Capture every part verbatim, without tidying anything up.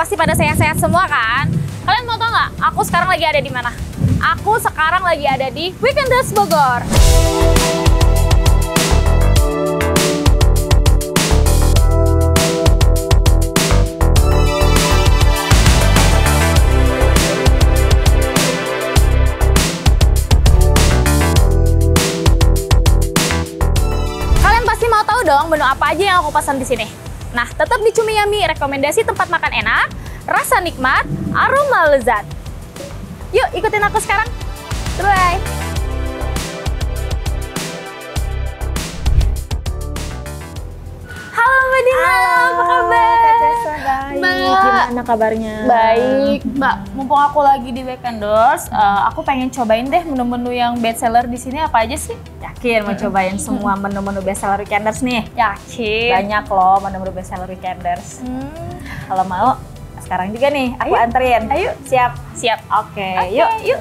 pasti pada sehat-sehat semua kan? Kalian mau tau nggak? Aku sekarang lagi ada di mana? Aku sekarang lagi ada di Weekenders Bogor. Kalian pasti mau tahu dong menu apa aja yang aku pesan di sini. Nah, tetap di Cumi Yummy, rekomendasi tempat makan enak, rasa nikmat, aroma lezat. Yuk, ikutin aku sekarang. Bye. Halo Mbak Dina, Halo, apa kabar? baik. Mbak. Gimana kabarnya? Baik, Mbak. Mumpung aku lagi di Weekenders, uh, aku pengen cobain deh menu-menu yang best seller di sini apa aja sih? Yakin mau cobain semua menu-menu bestseller Weekenders nih? Yakin. Banyak loh menu-menu bestseller Weekenders. Hmm. Kalau mau, sekarang juga nih aku Ayo. anterin. Ayo. Siap? Siap. Oke, Oke, yuk. yuk.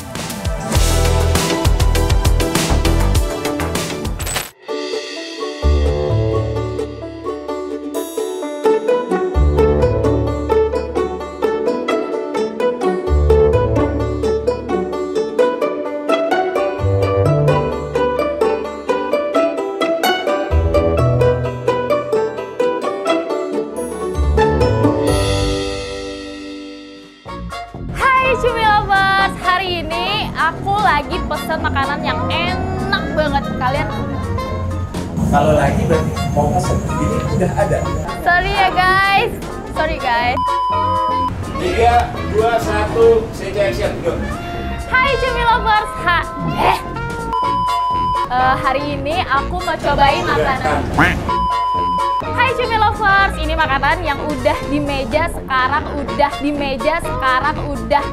Cumi Lovers, hari ini aku lagi pesen makanan yang enak banget. Kalian Kalau lagi berarti mau pesen, ini udah ada. sorry ya guys, sorry guys. Tiga, dua, satu, C J action, go. Hai Cumi Lovers, ha eh. Eh, hari ini aku mau cobain makanan. Hai Cumi Lovers, ini makanan yang udah di meja sekarang, udah di meja sekarang, udah.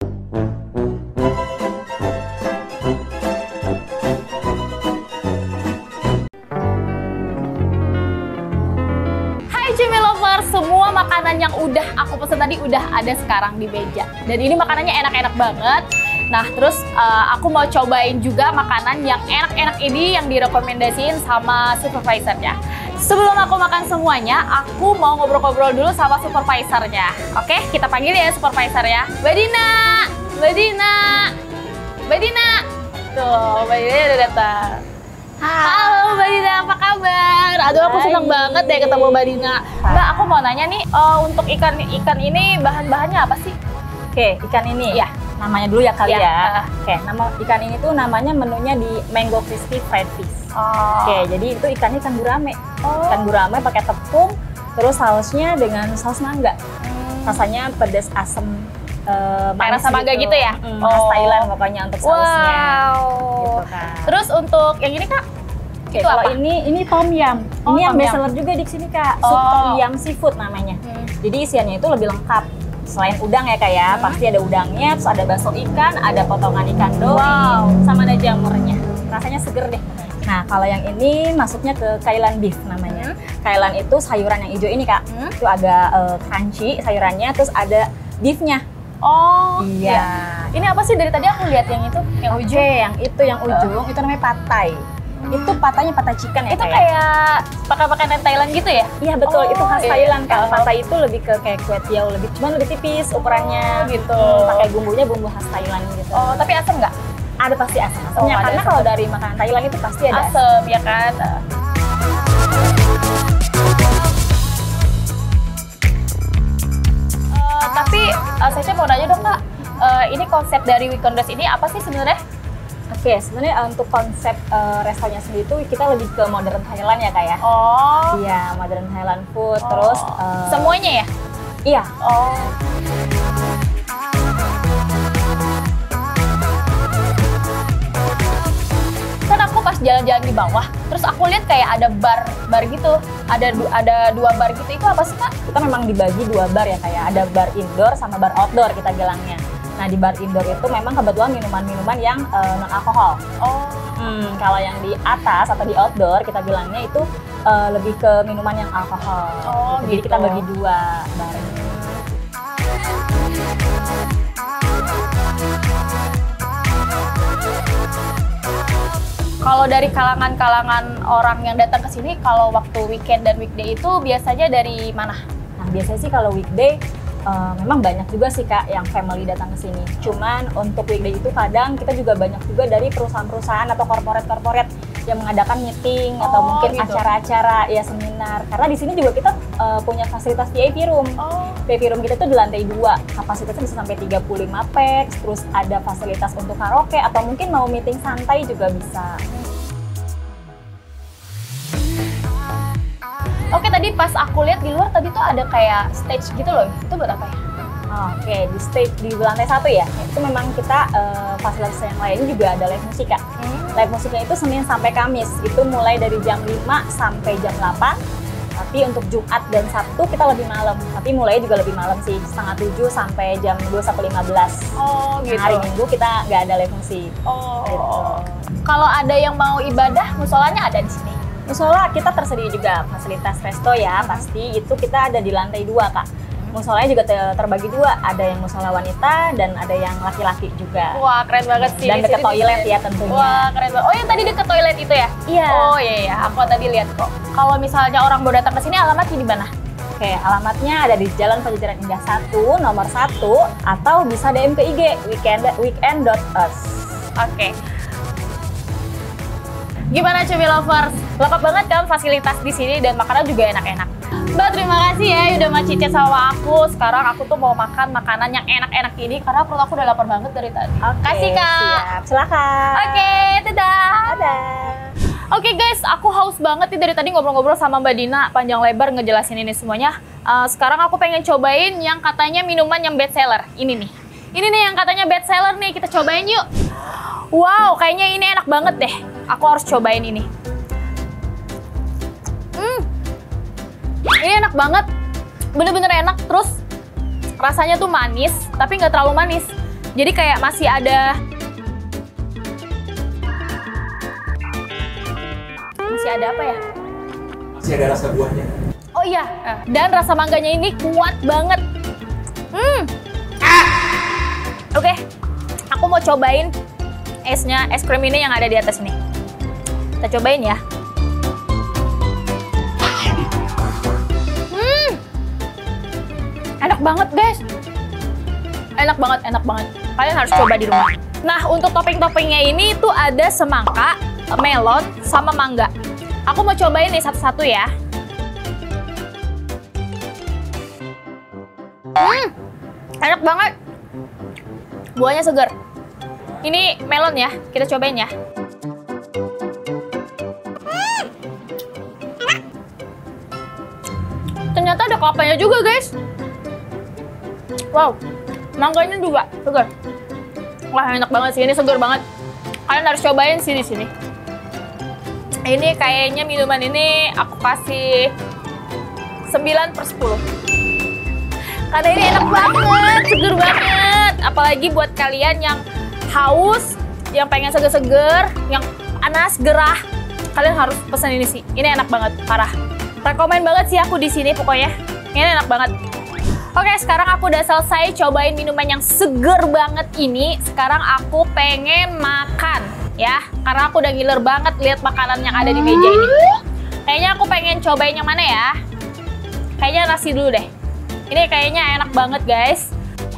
Hai Cumi Lovers, semua makanan yang udah aku pesen tadi udah ada sekarang di meja. Dan ini makanannya enak-enak banget. Nah, terus uh, aku mau cobain juga makanan yang enak-enak ini yang direkomendasiin sama supervisornya. Sebelum aku makan semuanya, aku mau ngobrol-ngobrol dulu sama supervisornya. Oke, kita panggil ya supervisornya. Mbak Dina! Mbak Dina! Mbak Dina! Tuh, Mbak Dina udah datang. Halo Mbak Dina, apa kabar? Aduh, aku seneng Baik. banget deh ketemu Mbak Dina. Mbak, aku mau nanya nih, uh, untuk ikan-ikan ini bahan-bahannya apa sih? Oke, ikan ini. Iya. Namanya dulu ya kali Iya. ya. Oke, nama ikan ini tuh namanya menunya di Mango Crispy Fried Fish. Oh. Oke, jadi itu ikannya ikan gurame. Oh. Ikan gurame pakai tepung, terus sausnya dengan saus mangga. Hmm. Rasanya pedas asem, eh, Kayak rasa mangga gitu ya? Mm, Oh. khas Thailand pokoknya untuk sausnya. Wow. Gitu kan. Terus untuk yang ini Kak? Oke, itu kalau apa? ini ini tom yum. Oh, ini yang tom best yum. seller juga di sini Kak. Sup Oh. tom yum seafood namanya. Hmm. Jadi isiannya itu lebih lengkap. Selain udang ya Kak ya, Hmm. pasti ada udangnya, terus ada bakso ikan, ada potongan ikan doi, Wow. sama ada jamurnya. Rasanya seger deh. Nah, kalau yang ini masuknya ke kailan beef namanya. Hmm. Kailan itu sayuran yang hijau ini Kak. Hmm. Itu agak eh, crunchy sayurannya, terus ada beefnya. Oh. Iya. Ya. Ini apa sih dari tadi aku lihat yang itu, yang Oke, ujung? yang itu yang ujung itu namanya patai. Itu patainya patai chicken ya Itu Kak, ya? kayak pakai pakaian Thailand gitu ya? Iya betul, Oh, itu khas iya. Thailand Kak. Oh. Patai itu lebih ke kayak kue tiaw, lebih cuman lebih tipis ukurannya. Oh, gitu. Hmm, pakai bumbunya bumbu khas Thailand gitu. Oh, tapi asam nggak? Ada pasti asam-asamnya Oh, ada karena asam. kalau dari makanan Thailand itu pasti ada asam. Asam, ya kan? Eh, tapi uh, saya mau nanya dong Kak, eh, ini konsep dari Weekenders ini apa sih sebenarnya? Oke, sebenarnya uh, untuk konsep uh, restonya sendiri itu kita lebih ke modern Thailand ya Kak ya. Oh, Iya, modern Thailand food. Oh. Terus uh, semuanya ya? iya, Oh. Kan aku pas jalan-jalan di bawah, terus aku lihat kayak ada bar, bar gitu, ada du- ada dua bar gitu. Itu apa sih Kak? kita memang dibagi dua bar ya Kak ya. Ada bar indoor sama bar outdoor kita bilangnya. Nah, di bar indoor itu memang kebetulan minuman-minuman yang uh, non alkohol. Oh. Hmm, kalau yang di atas atau di outdoor kita bilangnya itu uh, lebih ke minuman yang alkohol. Oh, Jadi gitu. kita bagi dua bareng. Kalau dari kalangan-kalangan orang yang datang ke sini, kalau waktu weekend dan weekday itu biasanya dari mana? Nah, biasanya sih kalau weekday uh, memang banyak juga sih Kak yang family datang ke sini. Cuman untuk weekday itu kadang kita juga banyak juga dari perusahaan-perusahaan atau korporat-korporat yang mengadakan meeting Oh, atau mungkin gitu. acara-acara ya seminar. Karena di sini juga kita uh, punya fasilitas V I P room. Oh. V I P room kita tuh di lantai dua, kapasitasnya bisa sampai tiga puluh lima pax, terus ada fasilitas untuk karaoke atau mungkin mau meeting santai juga bisa. Oke, tadi pas aku lihat di luar tadi tuh ada kayak stage gitu loh. Itu buat apa ya? Oke, di stage di lantai satu ya, itu memang kita uh, fasilitas yang lain juga ada live musik Kak. Hmm. Live musiknya itu Senin sampai Kamis, itu mulai dari jam lima sampai jam delapan. Tapi untuk Jumat dan Sabtu kita lebih malam, tapi mulai juga lebih malam sih, setengah tujuh sampai jam dua sampai lima belas. Oh, gitu. Nah, hari Minggu kita nggak ada live musik. Oh. Gitu. Kalau ada yang mau ibadah, musolanya ada di sini. Musola kita tersedia juga fasilitas resto ya, pasti itu kita ada di lantai dua Kak. Musolanya juga ter- terbagi dua, ada yang musola wanita dan ada yang laki-laki juga. Wah, keren banget sih. Dan Di deket sini toilet bisa- ya tentunya. Wah, keren banget. Oh, yang tadi deket toilet itu ya? Iya. Oh, iya iya, aku tadi lihat kok. Kalau misalnya orang mau datang ke sini, alamatnya di mana? Oke, alamatnya ada di Jalan Pajajaran Indah satu, nomor satu, atau bisa D M ke I G weekend weekend dot us. Oke. Gimana Cumi Lovers? Lengkap banget kan fasilitas di sini dan makanan juga enak-enak. Mbak, terima kasih ya udah mau cicit sama aku. Sekarang aku tuh mau makan makanan yang enak-enak ini karena perut aku udah lapar banget dari tadi. Oke, Kasih Kak. siap. Silakan. Oke, dadah. Dadah. Oke guys, aku haus banget nih dari tadi ngobrol-ngobrol sama Mbak Dina panjang lebar ngejelasin ini semuanya. Uh, sekarang aku pengen cobain yang katanya minuman yang best seller. Ini nih. Ini nih yang katanya best seller nih, kita cobain yuk. Wow, kayaknya ini enak banget deh. Aku harus cobain ini. Hmm. Ini enak banget. Bener-bener enak, terus rasanya tuh manis, tapi nggak terlalu manis. Jadi kayak masih ada masih ada apa ya? Masih ada rasa buahnya. Oh iya, dan rasa mangganya ini kuat banget. Hmm. Oke, aku mau cobain esnya, es krim ini yang ada di atas ini. Kita cobain ya. Hmm. Enak banget guys. Enak banget, enak banget. Kalian harus coba di rumah. Nah, untuk topping-toppingnya ini tuh ada semangka, melon, sama mangga. Aku mau cobain nih satu-satu ya. Hmm, enak banget. Buahnya segar. Ini melon ya, kita cobain ya. Hmm. Ternyata ada kelapanya juga guys. Wow, mangganya juga segar. Wah, enak banget sih, ini segar banget. Kalian harus cobain sih di sini. Ini kayaknya minuman ini aku kasih sembilan per sepuluh. Karena ini enak banget, seger banget. Apalagi buat kalian yang haus, yang pengen seger-seger, yang panas, gerah, kalian harus pesan ini sih. Ini enak banget, parah. Rekomen banget sih aku di sini pokoknya. Ini enak banget. Oke, sekarang aku udah selesai cobain minuman yang seger banget ini. Sekarang aku pengen makan, ya. Karena aku udah ngiler banget lihat makanan yang ada di meja ini. Kayaknya aku pengen cobain yang mana ya? Kayaknya nasi dulu deh. Ini kayaknya enak banget, guys.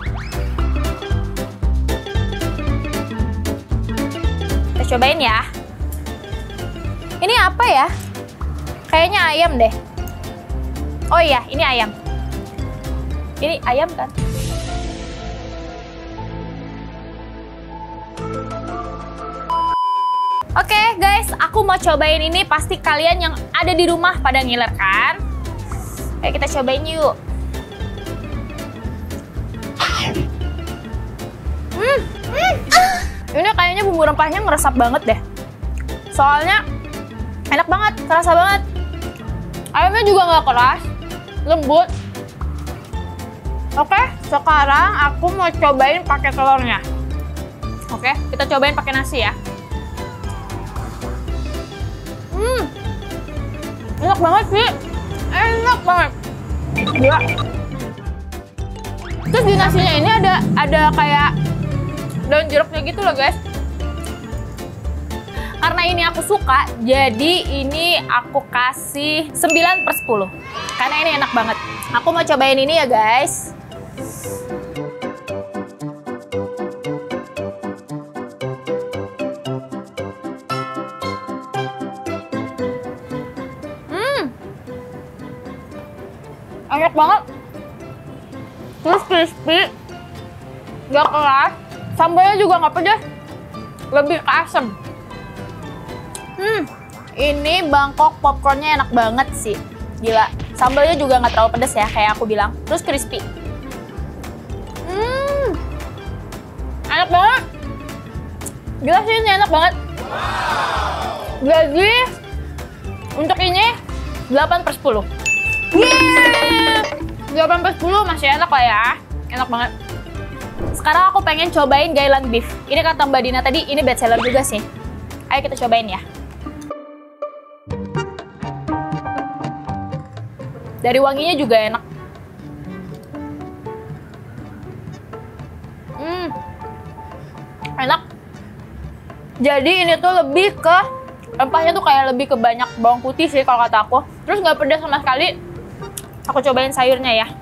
Kita cobain ya. Ini apa ya? Kayaknya ayam deh. Oh iya, ini ayam. Ini ayam kan? Oke guys, aku mau cobain ini. Pasti kalian yang ada di rumah pada ngiler kan? Ayo kita cobain yuk. Hmm, hmm. Ini kayaknya bumbu rempahnya ngeresap banget deh. Soalnya enak banget, kerasa banget. Ayamnya juga nggak keras, lembut. Oke, sekarang aku mau cobain pakai telurnya. Oke, kita cobain pakai nasi ya. Hmm, enak banget sih, enak banget. Dua. Terus di nasinya ini ada ada kayak daun jeruknya gitu loh guys. Karena ini aku suka, jadi ini aku kasih sembilan per sepuluh. Karena ini enak banget. Aku mau cobain ini ya guys. Enak banget. Terus crispy. Gak keras. Sambalnya juga nggak pedas. Lebih ke asem. Hmm, ini Bangkok popcornnya enak banget sih. Gila. Sambalnya juga nggak terlalu pedas ya, kayak aku bilang. Terus crispy. Hmm, enak banget. Gila sih, ini enak banget. Jadi, untuk ini delapan per sepuluh. Yeay! delapan per sepuluh masih enak lah ya. Enak banget. Sekarang aku pengen cobain Gailan Beef. Ini kata Mbak Dina tadi, ini best seller juga sih. Ayo kita cobain ya. Dari wanginya juga enak. Hmm, enak. Jadi ini tuh lebih ke rempahnya tuh kayak lebih ke banyak bawang putih sih kalau kata aku. Terus nggak pedas sama sekali. Aku cobain sayurnya ya.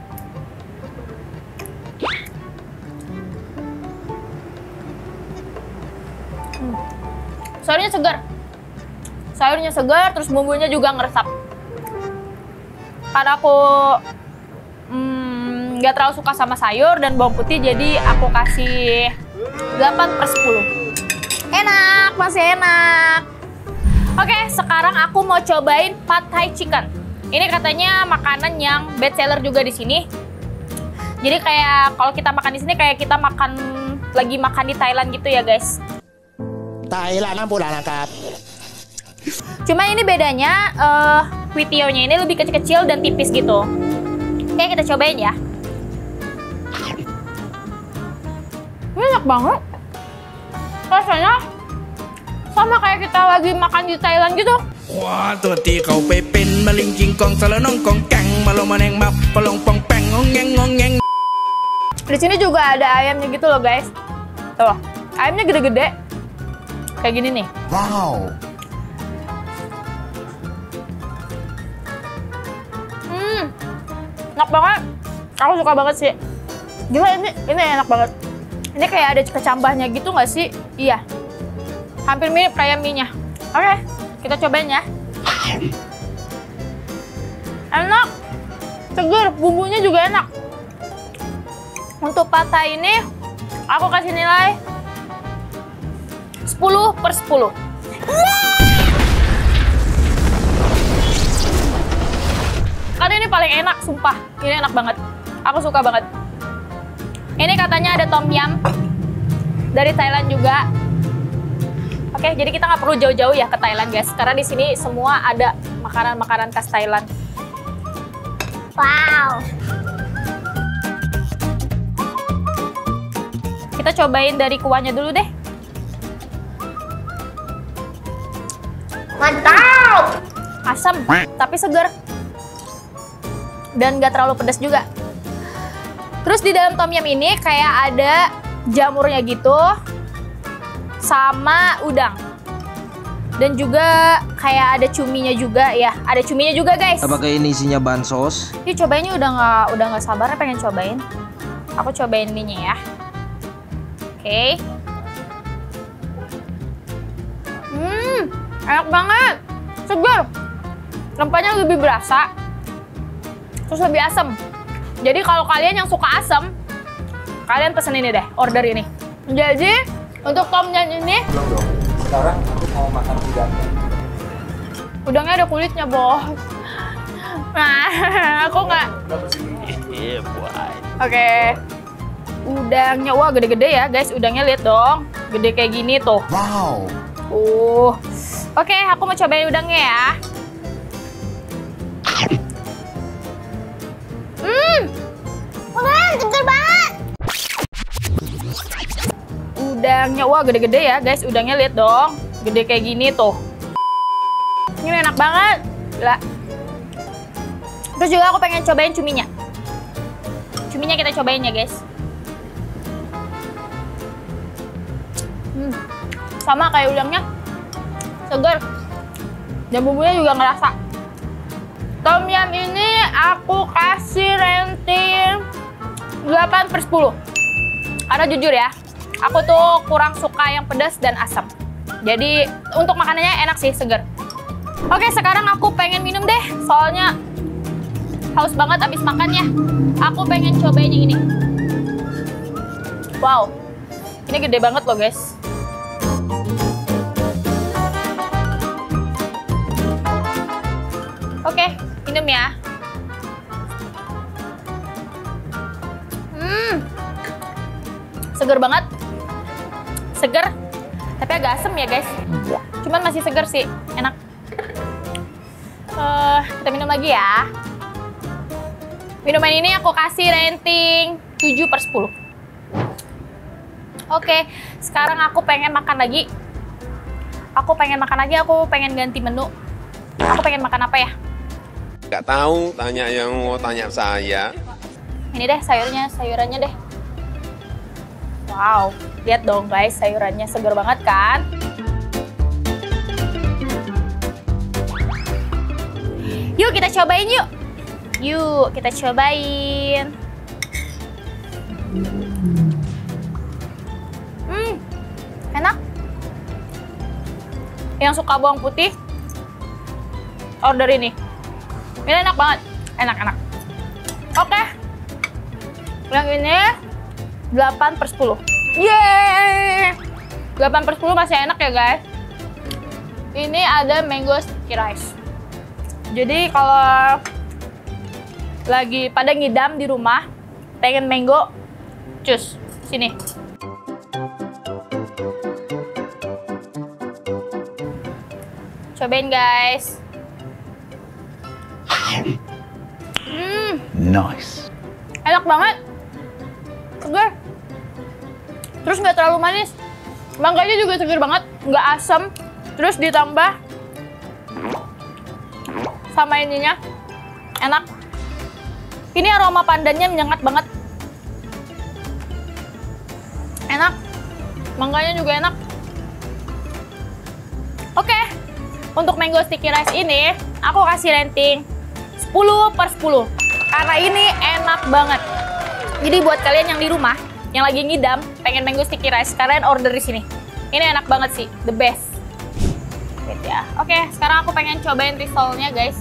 Hmm. Sayurnya segar. Sayurnya segar, terus bumbunya juga ngeresap. Karena aku nggak hmm, terlalu suka sama sayur dan bawang putih, jadi aku kasih delapan per sepuluh. Enak, masih enak. Oke, sekarang aku mau cobain Pad Thai Chicken. Ini katanya makanan yang best seller juga di sini. Jadi kayak kalau kita makan di sini kayak kita makan lagi makan di Thailand gitu ya, guys. Thailand pulang angkat. Cuma ini bedanya uh, kuitionya ini lebih kecil-kecil dan tipis gitu. Oke, kita cobain ya. Ini enak banget. Rasanya sama kayak kita lagi makan di Thailand gitu. Wah, tuh ti kau pepin melingking kong salanong kong kang malu maneng map pelong pong peng ngeng ngeng. Di sini juga ada ayamnya gitu loh, guys. Tuh, ayamnya gede-gede. Kayak gini nih. Wow. Hmm, enak banget. Aku suka banget sih. Gila, ini ini enak banget. Ini kayak ada kecambahnya gitu nggak sih? Iya. Hampir mirip kayak mie-nya. Oke, kita cobain ya. Enak. Seger, bumbunya juga enak. Untuk Pad Thai ini, aku kasih nilai sepuluh per sepuluh. Karena ini paling enak, sumpah. Ini enak banget. Aku suka banget. Ini katanya ada tom yum dari Thailand juga. Oke, jadi kita nggak perlu jauh-jauh ya ke Thailand, guys. Karena di sini semua ada makanan-makanan khas Thailand. Wow. Kita cobain dari kuahnya dulu deh. Mantap! Asam, tapi segar. Dan nggak terlalu pedas juga. Terus di dalam tom yum ini kayak ada jamurnya gitu. Sama udang. Dan juga kayak ada cuminya juga ya. Ada cuminya juga, guys. Apakah ini isinya bansos? Yuk cobainnya, udah nggak udah nggak sabar pengen cobain. Aku cobain ininya ya. Oke. Okay. Hmm, enak banget. Segar. Rempahnya lebih berasa. Terus lebih asam. Jadi kalau kalian yang suka asam, kalian pesen ini deh, order ini. Jadi untuk tom yum ini, Belum dong. Sekarang aku mau makan udangnya. udangnya ada kulitnya, bos. Nah, aku nggak. Iya, boy. Oke. Udangnya, wah gede-gede ya, guys. Udangnya lihat dong, gede kayak gini tuh. Wow. Uh. Oke, aku mau cobain udangnya ya. Hmm. Wah, seger banget. Udangnya, wah gede-gede ya, guys. Udangnya lihat dong, gede kayak gini tuh. Ini enak banget. Gila. Terus juga aku pengen cobain cuminya. Cuminya kita cobain ya, guys. Hmm. Sama kayak udangnya. Segar. Dan bumbunya juga ngerasa. Tom yum ini aku kasih rating delapan per sepuluh. Karena jujur ya, aku tuh kurang suka yang pedas dan asam. Jadi untuk makanannya enak sih, segar. Oke, sekarang aku pengen minum deh. Soalnya haus banget abis makannya. Aku pengen cobain yang ini. Wow, ini gede banget loh guys. Oke, minum ya. Hmm, seger banget. Seger, tapi agak asem ya guys. Cuman masih seger sih, enak. Uh, kita minum lagi ya. Minuman ini aku kasih rating tujuh per sepuluh. Oke, sekarang aku pengen makan lagi. Aku pengen makan lagi, aku pengen ganti menu. Aku pengen makan apa ya? Nggak tahu, tanya yang mau tanya saya. Ini deh sayurnya, sayurannya deh. Wow, lihat dong guys, sayurannya seger banget kan? Yuk kita cobain yuk. Yuk kita cobain. Hmm, enak. Yang suka bawang putih, order ini. Ini enak banget, enak-enak. Oke, yang ini delapan per sepuluh. Yeay, delapan per sepuluh masih enak ya guys. Ini ada mango sticky rice. Jadi kalau lagi pada ngidam di rumah, pengen mango, cus, sini. Cobain guys. Hmm, Nice. enak banget. Seger. Terus nggak terlalu manis. Mangganya juga seger banget, nggak asam. Terus ditambah sama ininya, enak. Ini aroma pandannya menyengat banget. Enak. Mangganya juga enak. Oke, untuk mango sticky rice ini, aku kasih rating sepuluh per sepuluh. Karena ini enak banget. Jadi buat kalian yang di rumah, yang lagi ngidam, pengen mango sticky rice, kalian order di sini. Ini enak banget sih, the best. Gitu ya. Oke, sekarang aku pengen cobain risolnya guys.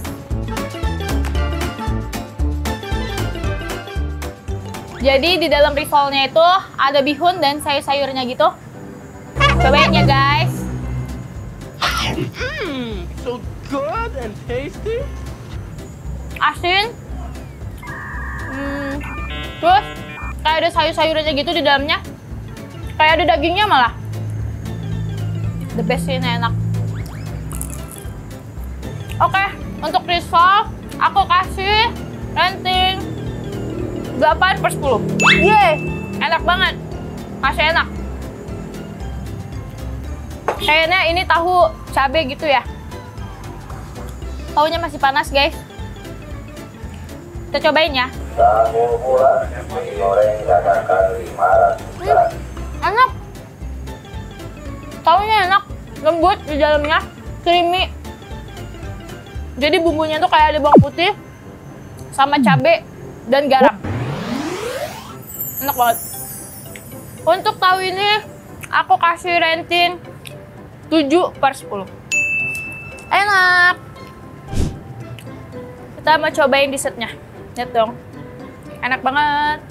Jadi di dalam risolnya itu ada bihun dan sayur-sayurnya gitu. Cobain ya guys. Hmm, so good and tasty. Asin. Hmm. Terus kayak ada sayur-sayurnya gitu di dalamnya. Kayak ada dagingnya malah. The best ini enak. Oke, untuk risol aku kasih rating delapan per sepuluh. Yeay, enak banget. Masih enak. Kayaknya ini tahu cabai gitu ya. Tahunya masih panas guys. Kita cobain ya. Hmm, enak. Tahunya enak, lembut di dalamnya, creamy. Jadi bumbunya tuh kayak ada bawang putih sama cabai dan garam. Enak banget. Untuk tahu ini aku kasih rating tujuh per sepuluh. Enak. Kita mau cobain dessertnya. Lihat dong. Enak banget.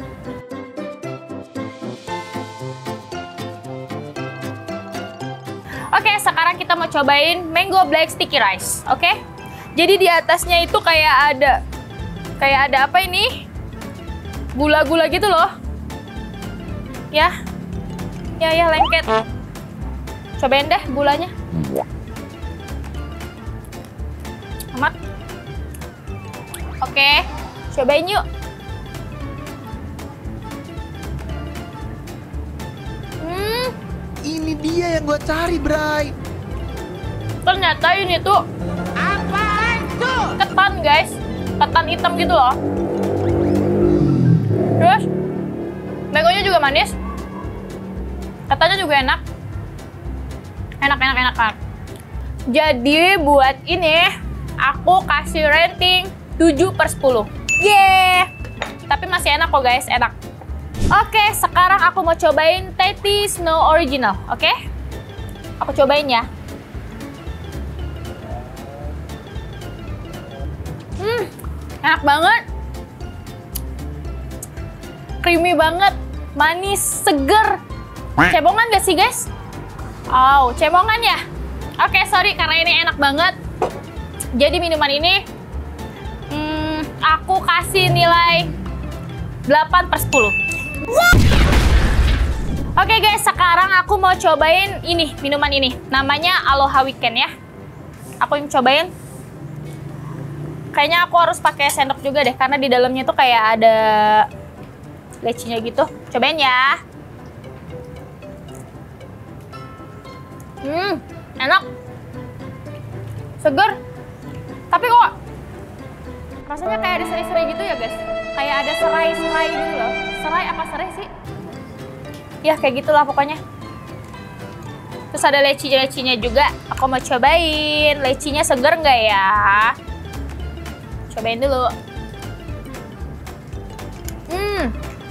Oke, sekarang kita mau cobain mango black sticky rice. Oke. Jadi di atasnya itu kayak ada kayak ada apa ini? Gula-gula gitu loh. Ya. Ya ya lengket. Cobain deh gulanya. Amat. Oke, cobain yuk. Hmm, Ini dia yang gua cari, Bray. ternyata ini tuh ketan guys, ketan hitam gitu loh. Terus mangonya juga manis, ketannya juga enak, enak enak enak enak. Jadi buat ini aku kasih rating tujuh per sepuluh. Yeay, tapi masih enak kok guys, enak. Oke, sekarang aku mau cobain Teddy Snow Original, oke? Aku cobain ya. Hmm, enak banget. creamy banget, manis, seger. Cebongan gak sih guys? Oh, cebongan ya? Oke, sorry karena ini enak banget. Jadi minuman ini hmm, aku kasih nilai delapan per sepuluh. Oke guys, sekarang aku mau cobain ini, minuman ini. Namanya Aloha Weekend ya. Aku yang cobain. Kayaknya aku harus pakai sendok juga deh, karena di dalamnya tuh kayak ada lecinya gitu. Cobain ya. Hmm, enak. Seger. Tapi kok rasanya kayak ada serai-serai gitu ya guys. Kayak ada serai-serai gitu loh. Serai apa serai sih? Ya kayak gitulah pokoknya. Terus ada leci-lecinya juga. Aku mau cobain. Lecinya seger nggak ya? Cobain dulu. Hmm.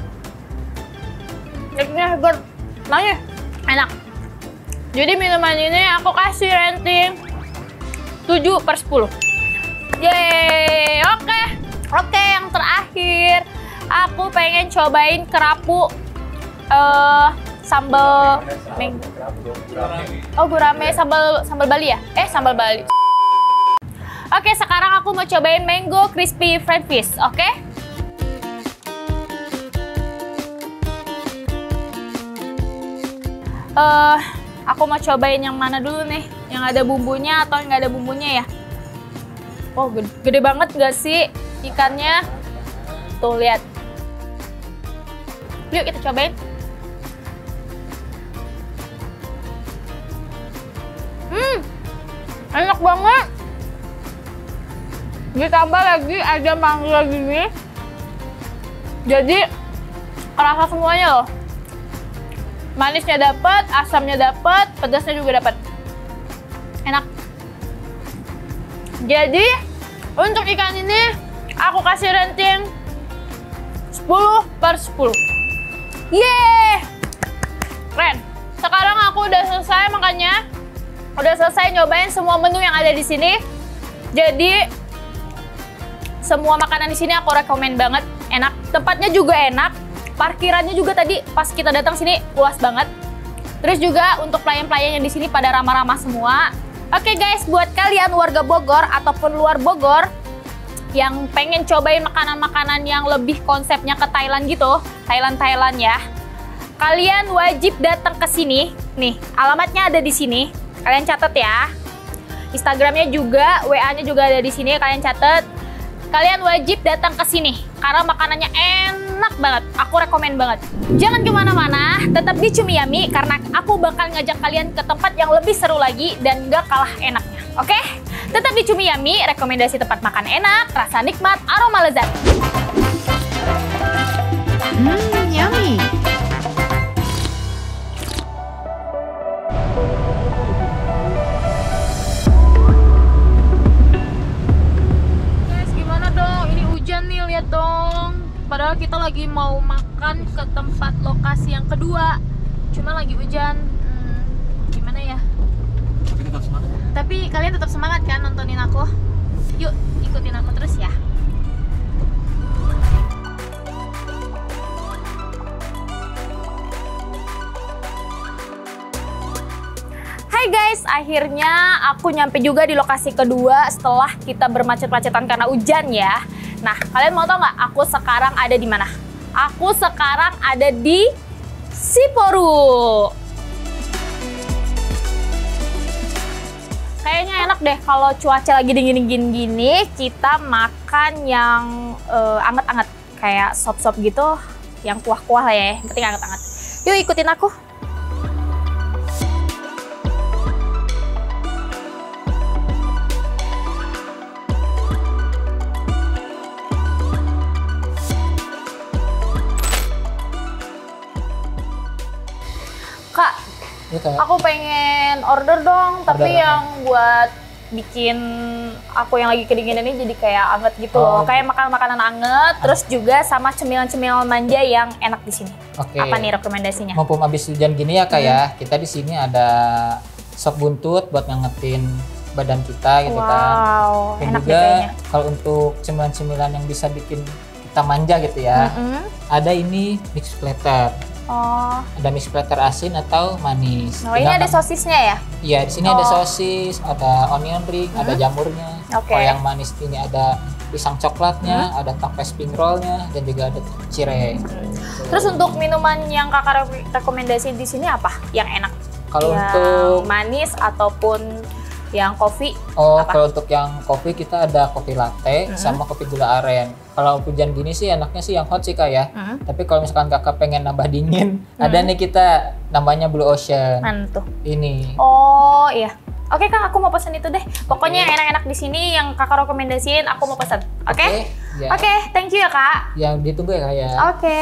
Lecinya seger. Nanya, enak. Jadi minuman ini aku kasih rating tujuh per sepuluh. Yeay, oke. Okay. Oke, okay, yang terakhir. Aku pengen cobain kerapu uh, sambal meng. Oh, gurame sambal sambal Bali ya? Eh, sambal Bali. Oke, okay, sekarang aku mau cobain mango crispy French fish, oke? Okay? Uh, aku mau cobain yang mana dulu nih? Yang ada bumbunya atau yang nggak ada bumbunya ya? Oh, gede, gede banget gak sih ikannya? Tuh, lihat. Yuk kita cobain. Hmm, enak banget. Ditambah lagi ada mangga gini. Jadi, kerasa semuanya loh. Manisnya dapat, asamnya dapat, pedasnya juga dapat. Enak. Jadi, untuk ikan ini aku kasih rating sepuluh per sepuluh. Yeay! Keren. Sekarang aku udah selesai makannya. Udah selesai nyobain semua menu yang ada di sini. Jadi, semua makanan di sini aku rekomen banget. Enak. Tempatnya juga enak. Parkirannya juga tadi pas kita datang sini luas banget. Terus juga untuk pelayan-pelayan yang di sini pada ramah-ramah semua. Oke guys, buat kalian warga Bogor ataupun luar Bogor yang pengen cobain makanan-makanan yang lebih konsepnya ke Thailand gitu, Thailand-Thailand ya, kalian wajib datang ke sini. Nih, alamatnya ada di sini. Kalian catat ya. Instagramnya juga, W A-nya juga ada di sini. Kalian catat. Kalian wajib datang ke sini karena makanannya enak banget. Aku rekomen banget. Jangan kemana-mana, tetap di Cumiyami karena aku bakal ngajak kalian ke tempat yang lebih seru lagi dan gak kalah enaknya. Oke? Tetap di Cumiyami, rekomendasi tempat makan enak, rasa nikmat, aroma lezat. Hmm, yummy. Lihat dong, padahal kita lagi mau makan ke tempat lokasi yang kedua, cuma lagi hujan. Hmm, gimana ya? Tapi tetap semangat. Tapi kalian tetap semangat kan nontonin aku? Yuk ikutin aku terus ya. Hai guys, akhirnya aku nyampe juga di lokasi kedua setelah kita bermacet-macetan karena hujan ya. Nah, kalian mau tau nggak aku sekarang ada di mana? Aku sekarang ada di Siporu. Kayaknya enak deh kalau cuaca lagi dingin-dingin gini, kita makan yang uh, anget-anget. Kayak sop-sop gitu, yang kuah-kuah lah ya, yang penting anget-anget. Yuk ikutin aku. Kak, ya, Kak, aku pengen order dong, tapi order yang apa? Buat bikin aku yang lagi kedinginan ini jadi kayak anget gitu oh. loh. Kayak makan makanan anget, ah. Terus juga sama cemilan-cemilan manja yang enak di sini. Oke. Apa nih rekomendasinya? Mumpung abis hujan gini ya Kak hmm. ya, kita di sini ada sop buntut buat ngangetin badan kita gitu wow, kan. Dan enak juga deh kayaknya. kalau untuk cemilan-cemilan yang bisa bikin kita kita manja gitu ya. Mm-mm. Ada ini mix platter. Oh, Ada mix platter asin atau manis. oh ini Dengan ada tam- sosisnya ya? Iya, di sini ada Oh. sosis, ada onion ring, ada jamurnya. Oke. Kalau yang manis ini ada pisang coklatnya, ada tape spring roll-nya, dan juga ada cireng. Terus untuk minuman yang kakak re- rekomendasi di sini apa? Yang enak? Kalau yang untuk manis ataupun yang kopi? oh, apa? kalau untuk yang kopi kita ada kopi latte sama kopi gula aren. Kalau hujan gini sih enaknya sih yang hot sih Kak ya. Mm. Tapi kalau misalkan kakak pengen nambah dingin, ada nih kita namanya Blue Ocean. Mana tuh? Ini. Oh iya. Oke Kak, aku mau pesan itu deh. Pokoknya yang enak-enak di sini yang kakak rekomendasiin, aku mau pesan. Oke? Ya. Oke, thank you ya Kak. Yang ditunggu ya Kak ya. Oke.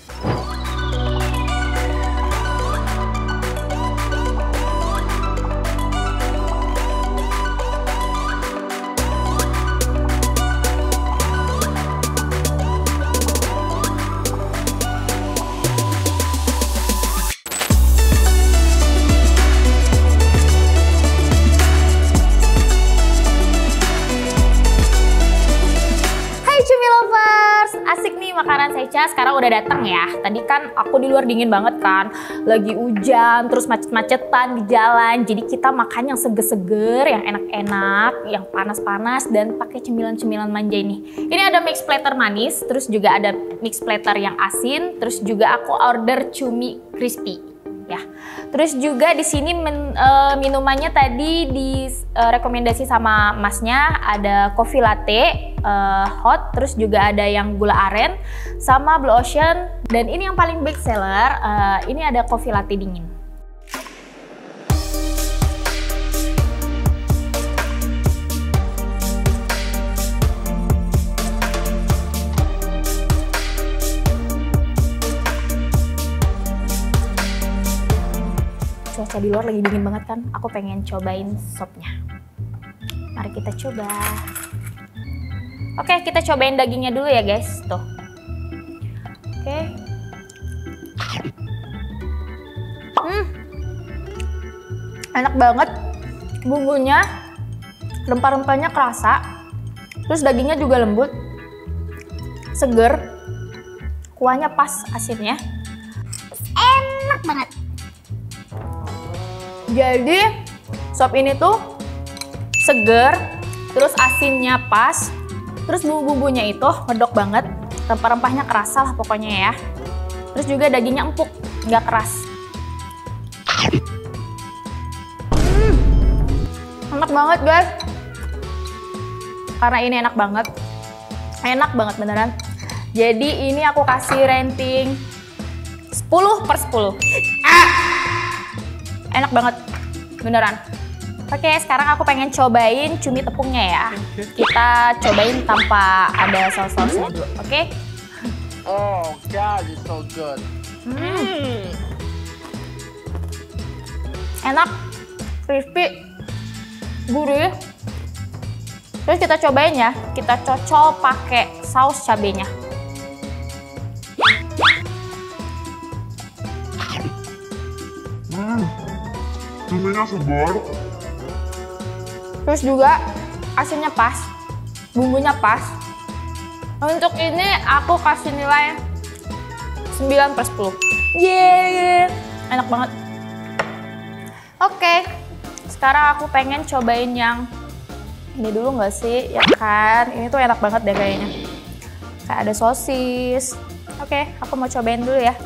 Hai Cumi Lovers, asik nih makanan Secha sekarang udah datang ya. Tadi kan aku di luar dingin banget kan, lagi hujan, terus macet-macetan di jalan. Jadi kita makan yang seger-seger, yang enak-enak, yang panas-panas dan pakai cemilan-cemilan manja ini. Ini ada mix platter manis, terus juga ada mix platter yang asin, terus juga aku order cumi crispy. Ya, terus juga di sini men, eh, minumannya tadi di eh, rekomendasi sama masnya ada coffee latte eh, hot, terus juga ada yang gula aren sama Blue Ocean, dan ini yang paling best seller, eh, ini ada coffee latte dingin. Cuaca di luar lagi dingin banget kan, aku pengen cobain sopnya. Mari kita coba. Oke, kita cobain dagingnya dulu ya guys, tuh. Oke. Hmm, enak banget. Bumbunya, rempah-rempahnya kerasa. Terus dagingnya juga lembut, seger. Kuahnya pas asinnya. Enak banget. Jadi sop ini tuh seger, terus asinnya pas, terus bumbu-bumbunya itu medok banget, rempah-rempahnya kerasa lah pokoknya ya. Terus juga dagingnya empuk, nggak keras. Hmm, enak banget guys. Karena ini enak banget, enak banget beneran. Jadi ini aku kasih rating sepuluh per sepuluh. Enak banget, beneran. Oke, sekarang aku pengen cobain cumi tepungnya ya. Kita cobain tanpa ada saus-sausnya dulu, oke? Oh God, it's so good. Hmm. Enak, crispy, gurih. Terus kita cobain ya, kita cocol pakai saus cabenya. Cuminya segar. Terus juga asinnya pas, bumbunya pas. Untuk ini aku kasih nilai sembilan per sepuluh. Yeay, enak banget. Oke, sekarang aku pengen cobain yang ini dulu nggak sih, ya kan? Ini tuh enak banget deh kayaknya. Kayak ada sosis. Oke, aku mau cobain dulu ya.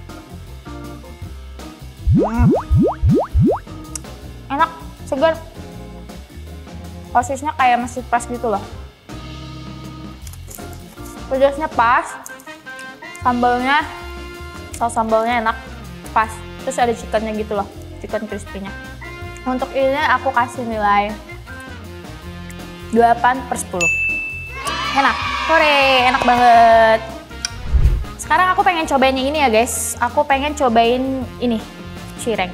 Enak, segar. Sosisnya kayak masih pas gitu loh. Pedasnya pas. Sambalnya, saus sambalnya enak, pas. Terus ada chickennya gitu loh, chicken crispy-nya. Untuk ini aku kasih nilai delapan per sepuluh. Enak, sore, enak banget. Sekarang aku pengen cobain yang ini ya guys. Aku pengen cobain ini, cireng.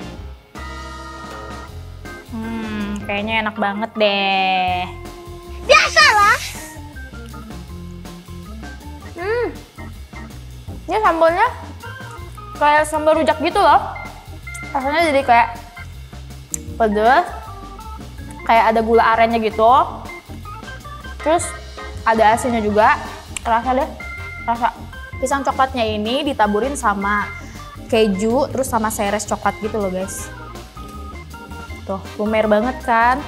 Hmm, kayaknya enak banget deh. Biasalah. Hmm, ini sambalnya kayak sambal rujak gitu loh. Rasanya jadi kayak pedes, kayak ada gula arennya gitu. Terus ada asinnya juga, kerasa deh, rasa pisang coklatnya ini ditaburin sama keju, terus sama seres coklat gitu loh guys. Tuh, lumer banget kan?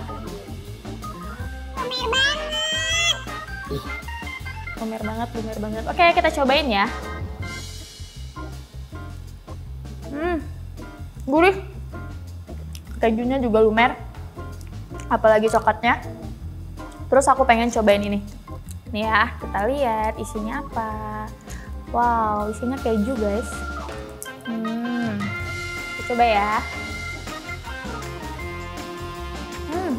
Lumer banget. Lumer banget, lumer banget. Oke, kita cobain ya. Hmm, gurih. Kejunya juga lumer. Apalagi coklatnya. Terus aku pengen cobain ini. Nih ya, kita lihat isinya apa. Wow, isinya keju guys. Hmm, kita coba ya. Hmm,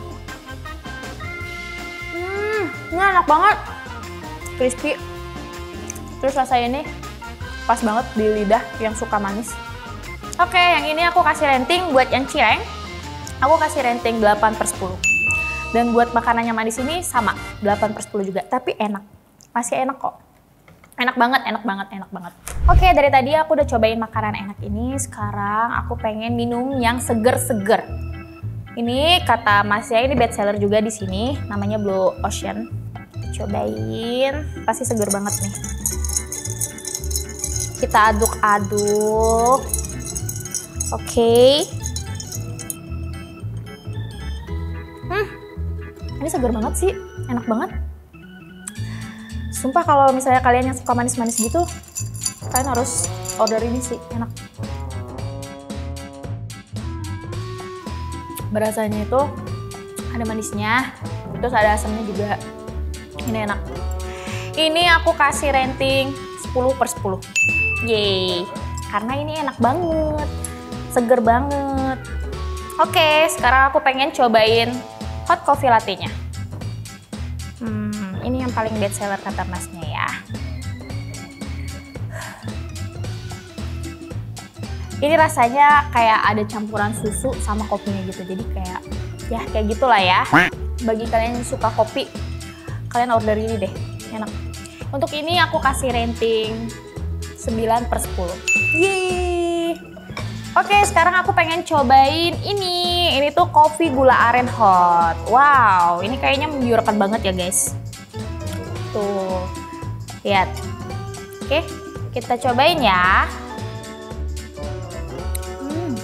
hmm, ini enak banget, crispy. Terus rasanya ini pas banget di lidah yang suka manis. Oke, yang ini aku kasih rating buat yang cireng. Aku kasih rating delapan per sepuluh. Dan buat makanan yang manis ini sama, delapan per sepuluh juga. Tapi enak, masih enak kok. Enak banget, enak banget, enak banget. Oke, dari tadi aku udah cobain makanan enak ini. Sekarang aku pengen minum yang seger-seger. Ini kata Mas ya, ini best seller juga di sini. Namanya Blue Ocean. Cobain, pasti seger banget nih. Kita aduk-aduk. Oke. Hmm, ini seger banget sih, enak banget. Sumpah kalau misalnya kalian yang suka manis-manis gitu, kalian harus order ini sih, enak. Berasanya itu ada manisnya, terus ada asamnya juga. Ini enak. Ini aku kasih rating sepuluh per sepuluh. Yeay, karena ini enak banget, seger banget. Oke, sekarang aku pengen cobain hot coffee latte-nya. Hmm, ini yang paling best seller kata Masnya ya. Ini rasanya kayak ada campuran susu sama kopinya gitu. Jadi kayak, ya kayak gitulah ya. Bagi kalian yang suka kopi, kalian order ini deh, enak. Untuk ini aku kasih rating sembilan per sepuluh. Yeay. Oke, sekarang aku pengen cobain ini. Ini tuh kopi gula aren hot. Wow, ini kayaknya menggiurkan banget ya guys. Tuh, lihat. Oke, kita cobain ya. Hmm.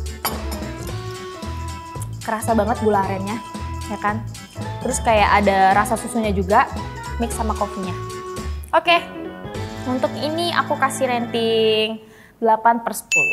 Kerasa banget gula arennya, ya kan? Terus kayak ada rasa susunya juga, mix sama kopinya. Oke, untuk ini aku kasih rating delapan per sepuluh.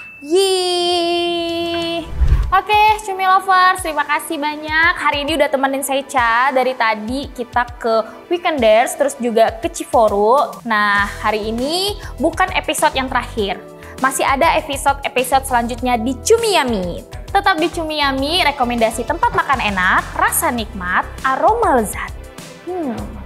Yeay. Oke, Cumi Lovers, terima kasih banyak. Hari ini udah temenin saya Ca. Dari tadi kita ke Weekenders, terus juga ke Ciforu. Nah, hari ini bukan episode yang terakhir. Masih ada episode-episode selanjutnya di Cumi Yummy. Tetap di Cumi Yummy, rekomendasi tempat makan enak, rasa nikmat, aroma lezat. Hmm.